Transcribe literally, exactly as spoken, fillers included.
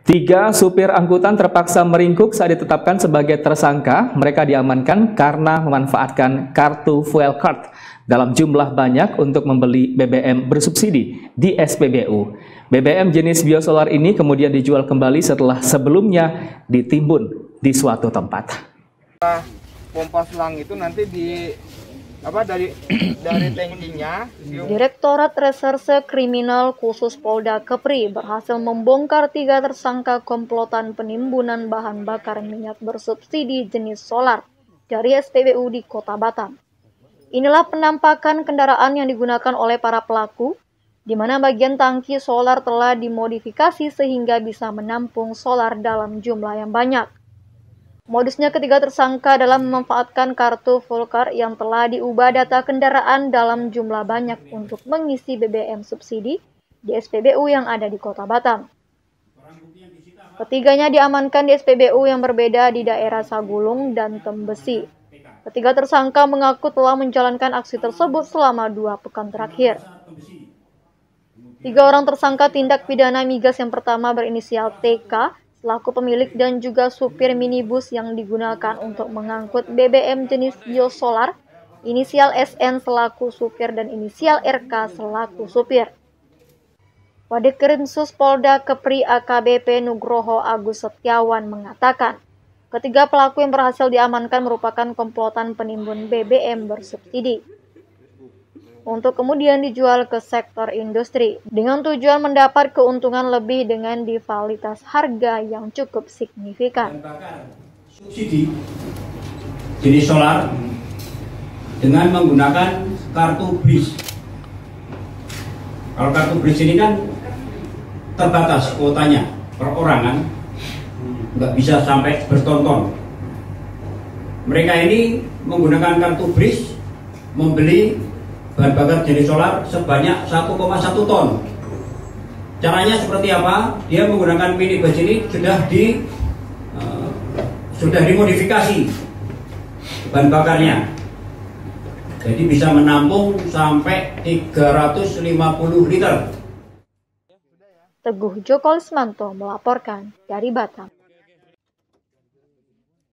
Tiga supir angkutan terpaksa meringkuk saat ditetapkan sebagai tersangka. Mereka diamankan karena memanfaatkan kartu fuel card dalam jumlah banyak untuk membeli B B M bersubsidi di S P B U. B B M jenis biosolar ini kemudian dijual kembali setelah sebelumnya ditimbun di suatu tempat. Pompa selang itu nanti di apa dari dari tangkinya. Direktorat Reserse Kriminal Khusus Polda Kepri berhasil membongkar tiga tersangka komplotan penimbunan bahan bakar minyak bersubsidi jenis solar dari S P B U di Kota Batam. Inilah penampakan kendaraan yang digunakan oleh para pelaku, di mana bagian tangki solar telah dimodifikasi sehingga bisa menampung solar dalam jumlah yang banyak. Modusnya ketiga tersangka dalam memanfaatkan kartu full card yang telah diubah data kendaraan dalam jumlah banyak untuk mengisi B B M subsidi di S P B U yang ada di Kota Batam. Ketiganya diamankan di S P B U yang berbeda di daerah Sagulung dan Tembesi. Ketiga tersangka mengaku telah menjalankan aksi tersebut selama dua pekan terakhir. Tiga orang tersangka tindak pidana migas yang pertama berinisial T K, selaku pemilik dan juga supir minibus yang digunakan untuk mengangkut B B M jenis biosolar, inisial S N selaku supir dan inisial R K selaku supir. Wadekrinsus Polda Kepri A K B P Nugroho Agus Setiawan mengatakan, ketiga pelaku yang berhasil diamankan merupakan komplotan penimbun B B M bersubsidi untuk kemudian dijual ke sektor industri dengan tujuan mendapat keuntungan lebih dengan rivalitas harga yang cukup signifikan. Subsidi jenis solar dengan menggunakan kartu BRIS. Kalau kartu BRIS ini kan terbatas kuotanya per orang kan, nggak bisa sampai bertonton. Mereka ini menggunakan kartu BRIS membeli bahan bakar jenis solar sebanyak satu koma satu ton. Caranya seperti apa? Dia menggunakan minibus ini sudah di uh, sudah dimodifikasi bahan bakarnya, jadi bisa menampung sampai tiga ratus lima puluh liter. Teguh Joko Lismanto melaporkan dari Batam.